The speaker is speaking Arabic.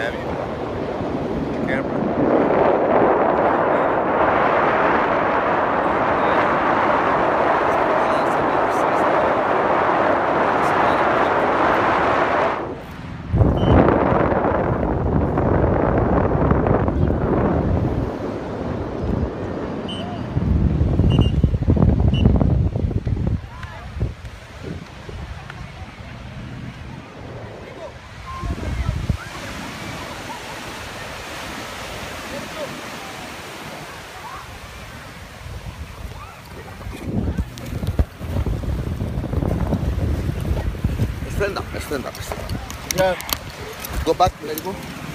have you? The camera? Stand up. Yeah. Go back, let it go.